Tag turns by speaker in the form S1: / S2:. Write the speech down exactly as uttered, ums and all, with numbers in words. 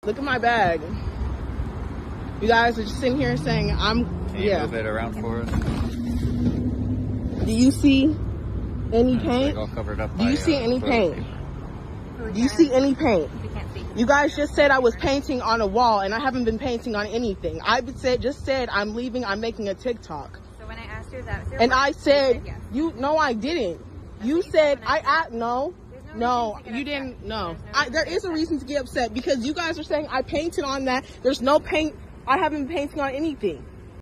S1: Look at my bag. You guys are just sitting here saying I'm.
S2: Can you
S1: yeah.
S2: move it around for us?
S1: Do you see any paint?
S2: Like all covered up
S1: Do you
S2: by,
S1: see
S2: uh,
S1: any paint?
S2: paper.
S1: Do you see any paint?
S3: We can't see.
S1: You guys just said I was painting on a wall, and I haven't been painting on anything. I said just said I'm leaving. I'm making a TikTok.
S3: So when I asked her that,
S1: And I said,
S3: said yes.
S1: you no, I didn't.
S3: That's
S1: You
S3: what you
S1: said
S3: said when
S1: I
S3: I
S1: at no.
S3: There's
S1: No,
S3: reason to get
S1: you
S3: upset.
S1: didn't. No,
S3: There's no
S1: I,
S3: reason
S1: there
S3: to
S1: is
S3: get
S1: a reason to get upset because you guys are saying I painted on that. There's no paint. I haven't been painting on anything.